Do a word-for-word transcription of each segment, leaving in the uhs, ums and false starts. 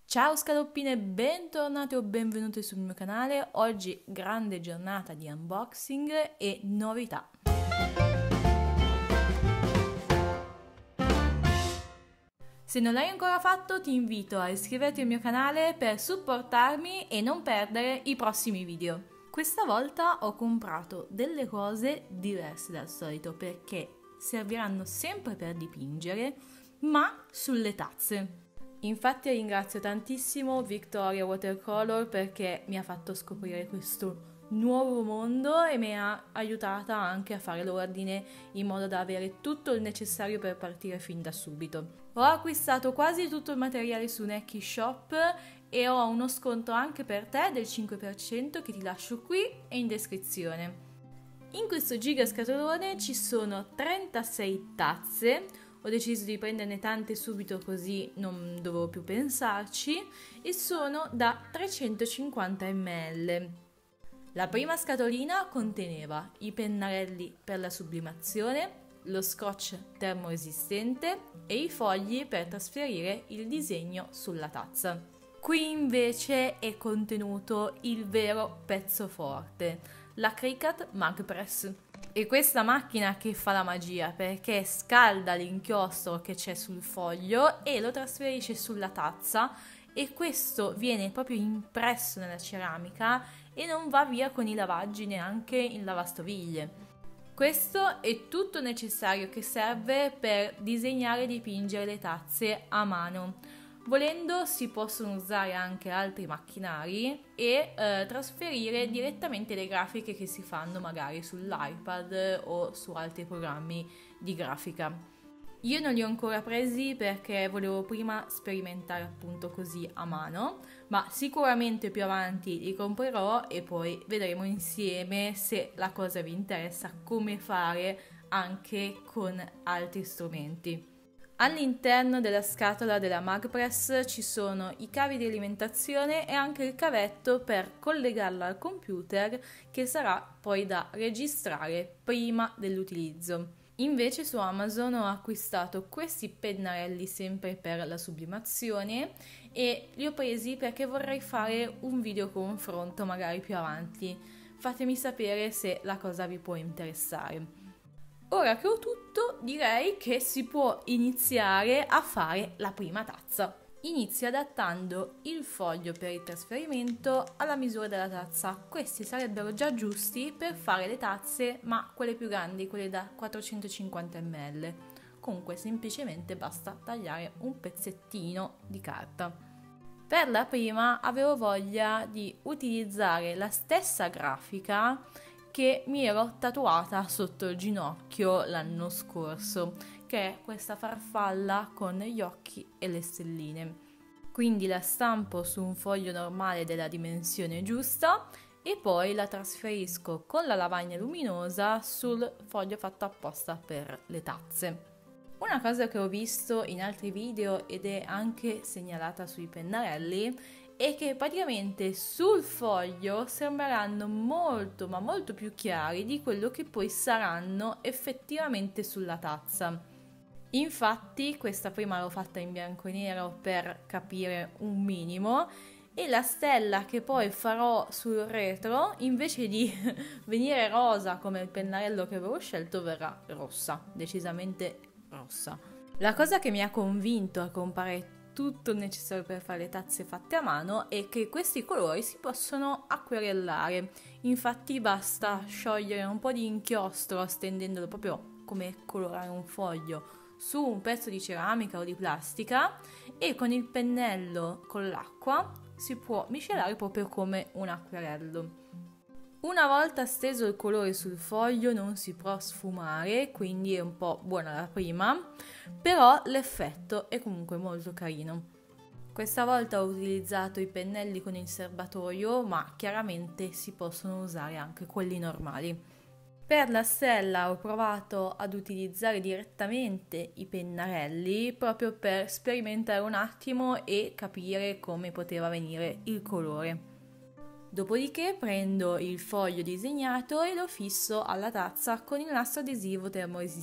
Ciao scaloppine, bentornate o benvenute sul mio canale. Oggi grande giornata di unboxing e novità. Se non l'hai ancora fatto, ti invito a iscriverti al mio canale per supportarmi e non perdere i prossimi video. Questa volta ho comprato delle cose diverse dal solito perché serviranno sempre per dipingere, ma sulle tazze. Infatti ringrazio tantissimo Victoria Watercolor perché mi ha fatto scoprire questo nuovo mondo e mi ha aiutata anche a fare l'ordine in modo da avere tutto il necessario per partire fin da subito. Ho acquistato quasi tutto il materiale su Necky Shop e ho uno sconto anche per te del cinque per cento che ti lascio qui e in descrizione. In questo giga scatolone ci sono trentasei tazze. Ho deciso di prenderne tante subito così non dovevo più pensarci e sono da trecentocinquanta millilitri. La prima scatolina conteneva i pennarelli per la sublimazione, lo scotch termoresistente e i fogli per trasferire il disegno sulla tazza. Qui invece è contenuto il vero pezzo forte, la Cricut MagPress. E questa macchina che fa la magia perché scalda l'inchiostro che c'è sul foglio e lo trasferisce sulla tazza e questo viene proprio impresso nella ceramica e non va via con i lavaggi neanche in lavastoviglie. Questo è tutto necessario che serve per disegnare e dipingere le tazze a mano. Volendo si possono usare anche altri macchinari e eh, trasferire direttamente le grafiche che si fanno magari sull'iPad o su altri programmi di grafica. Io non li ho ancora presi perché volevo prima sperimentare appunto così a mano, ma sicuramente più avanti li comprerò e poi vedremo insieme se la cosa vi interessa, come fare anche con altri strumenti. All'interno della scatola della MagPress ci sono i cavi di alimentazione e anche il cavetto per collegarla al computer che sarà poi da registrare prima dell'utilizzo. Invece su Amazon ho acquistato questi pennarelli sempre per la sublimazione e li ho presi perché vorrei fare un video confronto magari più avanti. Fatemi sapere se la cosa vi può interessare. Ora che ho tutto, direi che si può iniziare a fare la prima tazza. Inizio adattando il foglio per il trasferimento alla misura della tazza. Questi sarebbero già giusti per fare le tazze, ma quelle più grandi, quelle da quattrocentocinquanta millilitri. Comunque semplicemente basta tagliare un pezzettino di carta. Per la prima avevo voglia di utilizzare la stessa grafica che mi ero tatuata sotto il ginocchio l'anno scorso, che è questa farfalla con gli occhi e le stelline. Quindi la stampo su un foglio normale della dimensione giusta e poi la trasferisco con la lavagna luminosa sul foglio fatto apposta per le tazze. Una cosa che ho visto in altri video ed è anche segnalata sui pennarelli e che praticamente sul foglio sembreranno molto ma molto più chiari di quello che poi saranno effettivamente sulla tazza. Infatti questa prima l'ho fatta in bianco e nero per capire un minimo e la stella che poi farò sul retro invece di venire rosa come il pennarello che avevo scelto verrà rossa, decisamente rossa. La cosa che mi ha convinto a comprare tutto il necessario per fare le tazze fatte a mano è che questi colori si possono acquerellare. Infatti basta sciogliere un po' di inchiostro stendendolo proprio come colorare un foglio su un pezzo di ceramica o di plastica e con il pennello con l'acqua si può miscelare proprio come un acquerello. Una volta steso il colore sul foglio non si può sfumare, quindi è un po' buona la prima, però l'effetto è comunque molto carino. Questa volta ho utilizzato i pennelli con il serbatoio, ma chiaramente si possono usare anche quelli normali. Per la stella ho provato ad utilizzare direttamente i pennarelli proprio per sperimentare un attimo e capire come poteva venire il colore. Dopodiché prendo il foglio disegnato e lo fisso alla tazza con il nastro adesivo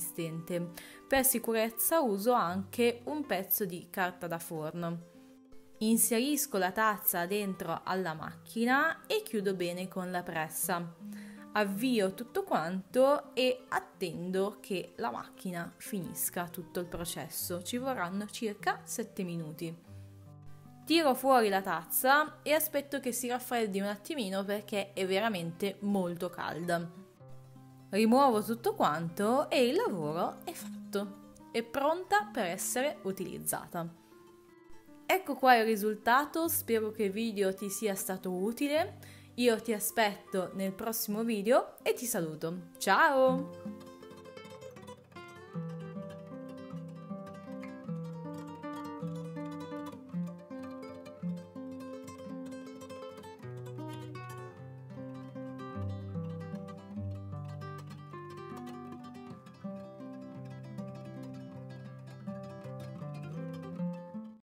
termoresistente. Per sicurezza uso anche un pezzo di carta da forno. Inserisco la tazza dentro alla macchina e chiudo bene con la pressa. Avvio tutto quanto e attendo che la macchina finisca tutto il processo. Ci vorranno circa sette minuti. Tiro fuori la tazza e aspetto che si raffreddi un attimino perché è veramente molto calda. Rimuovo tutto quanto e il lavoro è fatto. È pronta per essere utilizzata. Ecco qua il risultato, spero che il video ti sia stato utile. Io ti aspetto nel prossimo video e ti saluto. Ciao!